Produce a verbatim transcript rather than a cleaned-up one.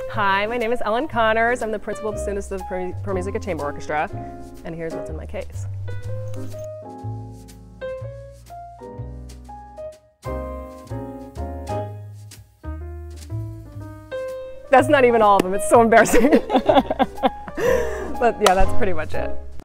Hi, my name is Ellen Connors. I'm the principal bassoonist of the ProMusica Chamber Orchestra, and here's what's in my case. That's not even all of them. It's so embarrassing. But yeah, that's pretty much it.